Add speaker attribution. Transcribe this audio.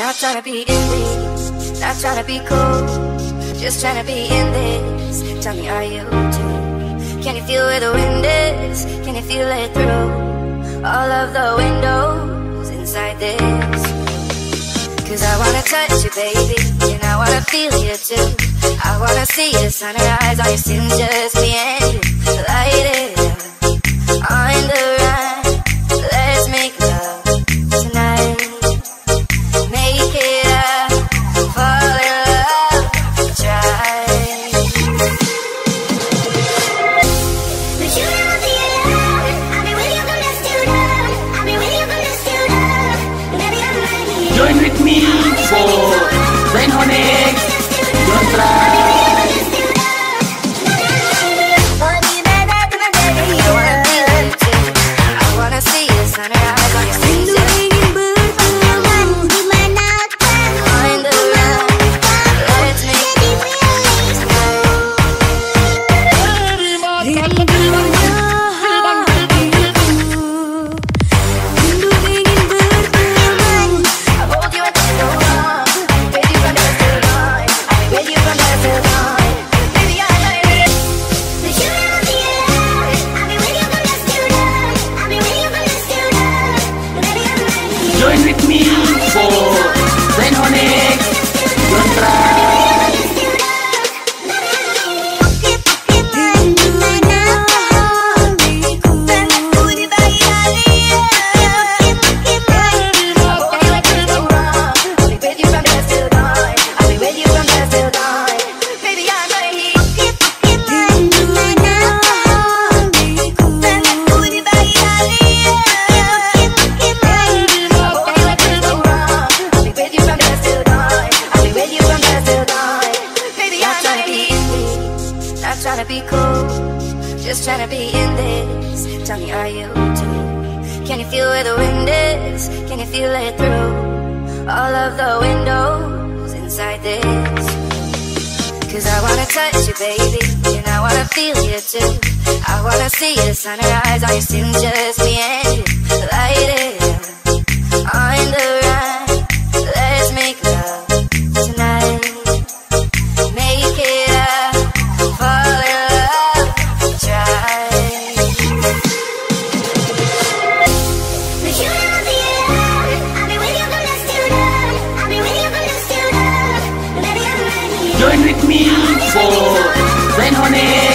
Speaker 1: Not trying to be in this, not trying to be cool, just trying to be in this. Tell me, are you too? Can you feel where the wind is? Can you feel it through all of the windows inside this? Cause I wanna touch you, baby, and I wanna feel you too. I wanna see the sunrise on your skin, just me and you. Light it up on the run. Let's make love tonight. Make it up, fall in love, try.
Speaker 2: But you never be alone. I'll be with you from dusk till dawn. I'll be with you from dusk till dawn. Baby, I'm right here.
Speaker 3: Join with me for Zain Onyx. Don't try. Join with me for Zain Onyx. Don't try.
Speaker 1: Trying to be cool, just trying to be in this. Tell me, are you too? Can you feel where the wind is? Can you feel it through all of the windows inside this? Cause I wanna touch you, baby, and I wanna feel you too. I wanna see the sunrise on your skin, just me and you. Light it up on the run. Let's make love tonight. Make it up, fall in love, try.
Speaker 2: But you never be alone. I'll be with you from dusk till dawn. I'll be with you from dusk till dawn. Baby, I'm right here.
Speaker 3: Join with me for Zain Onyx.